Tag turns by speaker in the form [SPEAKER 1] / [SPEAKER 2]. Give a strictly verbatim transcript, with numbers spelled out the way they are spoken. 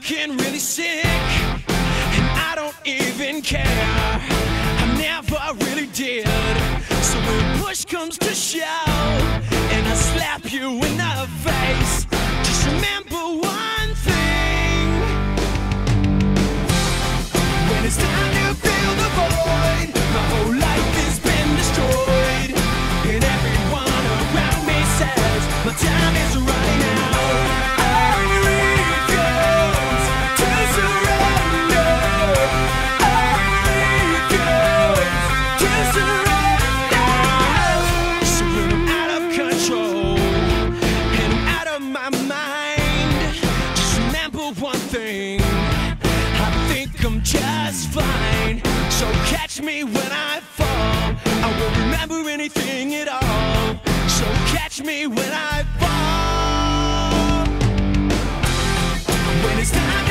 [SPEAKER 1] looking really sick, and I don't even care. I never really did. So when push comes to shove, and I slap you in the face, just remember one thing: when it's time to fill the void, my whole life has been destroyed, and everyone around me says my time is running out. Just fine, so catch me when I fall. I won't remember anything at all, so catch me when I fall. When it's time